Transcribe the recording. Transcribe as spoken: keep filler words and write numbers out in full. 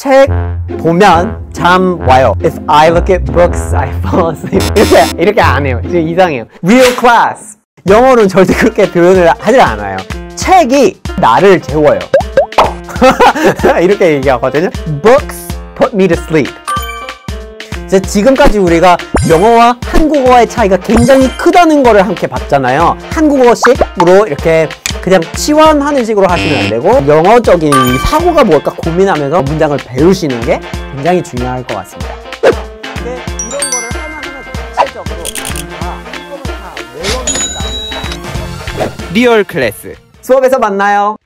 책 보면 잠 와요. If I look at books, I fall asleep. 이렇게, 이렇게 안 해요. 지금 이상해요. Real class. 영어로는 절대 그렇게 표현을 하지 않아요. 책이 나를 재워요. 이렇게 얘기하거든요. Books put me to sleep. 이제 지금까지 우리가 영어와 한국어의 차이가 굉장히 크다는 거를 함께 봤잖아요. 한국어식으로 이렇게 그냥 치환하는 식으로 하시면 안 되고 영어적인 이 사고가 뭘까 고민하면서 문장을 배우시는 게 굉장히 중요할 것 같습니다. 근데 이런 거를 하나하나 구체적으로 다 한꺼번에 다 외워낸다. 리얼 클래스 수업에서 만나요.